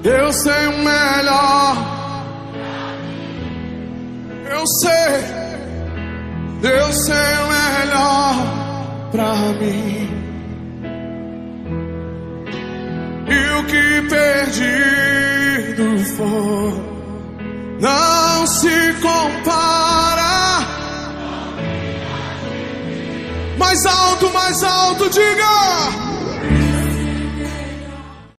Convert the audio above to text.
Eu sei o melhor. Eu sei o melhor pra mim. E o que perdido for não se compara. Mais alto, diga.